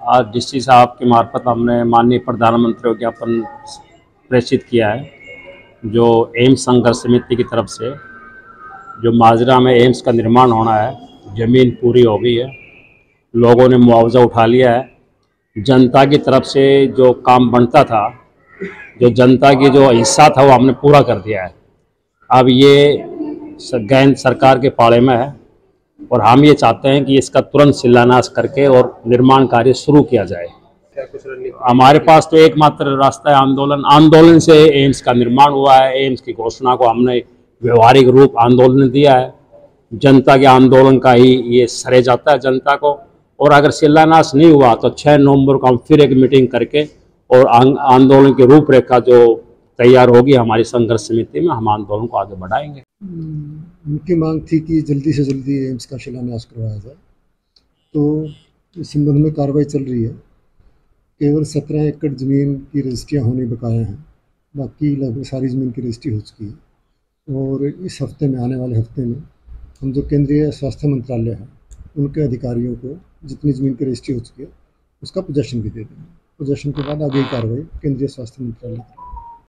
आज डीसी साहब के मार्फत हमने माननीय प्रधानमंत्री को ज्ञापन प्रेषित किया है, जो एम्स संघर्ष समिति की तरफ से जो माजरा में एम्स का निर्माण होना है, ज़मीन पूरी हो गई है, लोगों ने मुआवजा उठा लिया है। जनता की तरफ से जो काम बनता था, जो जनता की जो हिस्सा था, वो हमने पूरा कर दिया है। अब ये गेंद सरकार के पाले में है और हम ये चाहते हैं कि इसका तुरंत शिलान्यास करके और निर्माण कार्य शुरू किया जाए। हमारे पास तो एकमात्र रास्ता है आंदोलन। आंदोलन से एम्स का निर्माण हुआ है। एम्स की घोषणा को हमने व्यवहारिक रूप आंदोलन ने दिया है। जनता के आंदोलन का ही ये सरे जाता है जनता को। और अगर शिलान्यास नहीं हुआ तो 6 नवंबर को हम फिर एक मीटिंग करके और आंदोलन की रूपरेखा जो तैयार होगी हमारी संघर्ष समिति में, हम आंदोलन को आगे बढ़ाएंगे। उनकी मांग थी कि जल्दी से जल्दी एम्स का शिलान्यास करवाया जाए, तो इस संबंध में कार्रवाई चल रही है। केवल 17 एकड़ ज़मीन की रजिस्ट्रियाँ होनी बकाया हैं, बाकी लगभग सारी ज़मीन की रजिस्ट्री हो चुकी है। और इस हफ्ते में, आने वाले हफ्ते में, हम जो केंद्रीय स्वास्थ्य मंत्रालय है उनके अधिकारियों को जितनी ज़मीन की रजिस्ट्री हो चुकी है उसका पोजेशन भी दे देंगे। पोजेशन के बाद आगे की कार्रवाई केंद्रीय स्वास्थ्य मंत्रालय